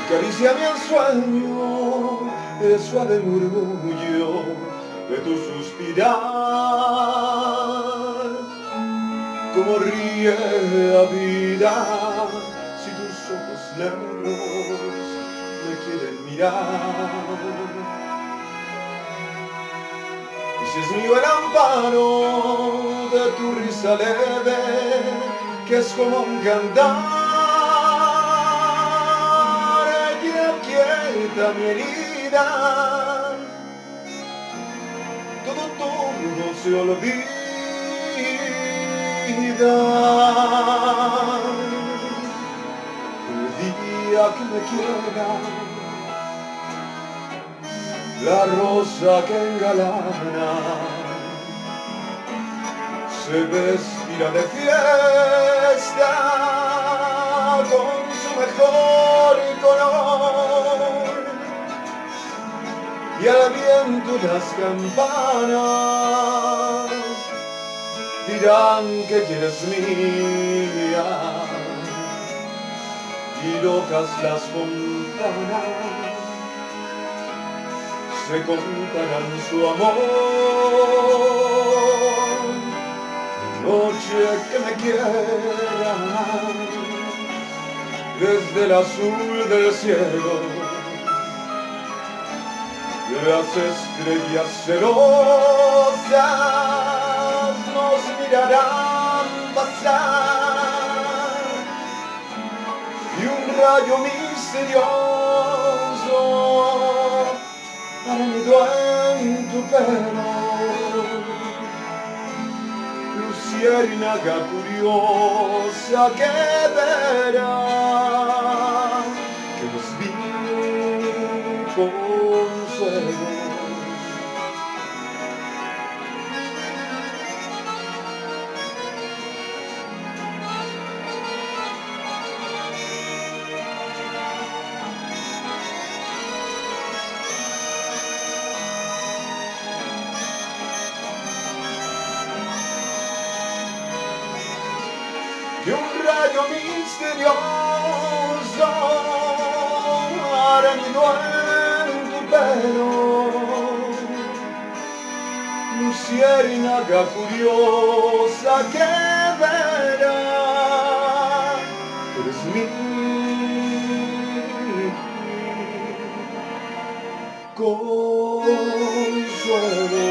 Acariciame al sueño, el suave murmullo de tu suspirar. Como ríe la vida si tus ojos negros me quieren mirar. Y si es mío el amparo de tu risa leve, que es como un cantar, quieta mi herida, todo se olvida. El día que me quiera, la rosa que engalana se vestirá de fiesta con su mejor color, y al viento las campanas dirán que quieres mía, y locas las fontananas se contarán su amor. Noche que me quiera, desde el azul del cielo, las estrellas celosas nos mirarán pasar, y un rayo misterioso anidó en tu pelo, luciérnaga curiosa que verá que nos vi consuelo. Y un rayo misterioso arañó en tu pelo, luciérnaga curiosa que verá que eres mi consuelo.